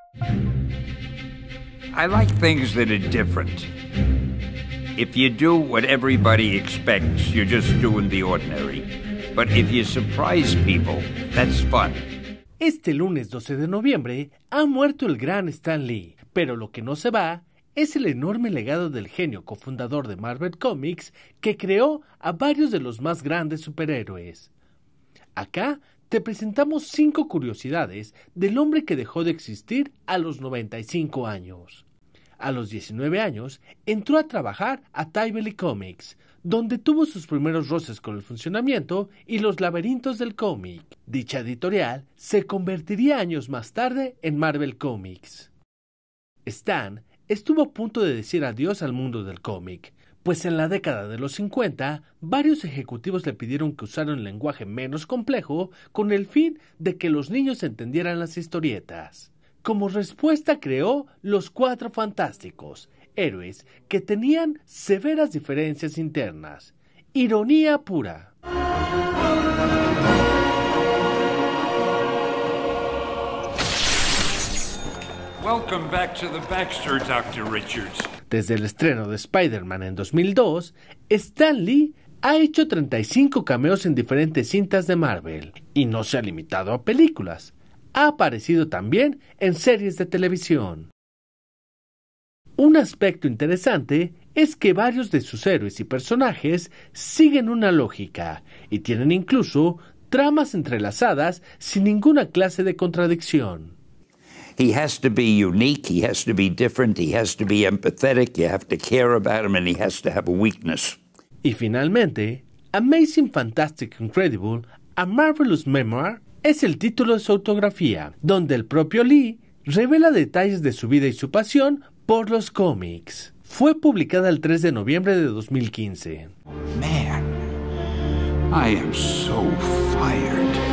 I like things that are different. If you do what everybody expects, you're just doing the ordinary. But if you surprise people, that's fun. Este lunes 12 de noviembre ha muerto el gran Stan Lee, pero lo que no se va es el enorme legado del genio cofundador de Marvel Comics que creó a varios de los más grandes superhéroes. Acá te presentamos 5 curiosidades del hombre que dejó de existir a los 95 años. A los 19 años entró a trabajar a Timely Comics, donde tuvo sus primeros roces con el funcionamiento y los laberintos del cómic. Dicha editorial se convertiría años más tarde en Marvel Comics. Stan estuvo a punto de decir adiós al mundo del cómic, pues en la década de los 50, varios ejecutivos le pidieron que usara un lenguaje menos complejo con el fin de que los niños entendieran las historietas. Como respuesta creó los Cuatro Fantásticos, héroes que tenían severas diferencias internas. Ironía pura. Welcome back to the Baxter, Dr. Richards. Desde el estreno de Spider-Man en 2002, Stan Lee ha hecho 35 cameos en diferentes cintas de Marvel, y no se ha limitado a películas. Ha aparecido también en series de televisión. Un aspecto interesante es que varios de sus héroes y personajes siguen una lógica, y tienen incluso tramas entrelazadas sin ninguna clase de contradicción. He has to be unique, he has to be different, he has to be empathetic, you have to care about him, and he has to have a weakness. Y finalmente, Amazing Fantastic Incredible, A Marvelous Memoir, es el título de su autografía, donde el propio Lee revela detalles de su vida y su pasión por los cómics. Fue publicada el 3 de noviembre de 2015. Man, I am so fired.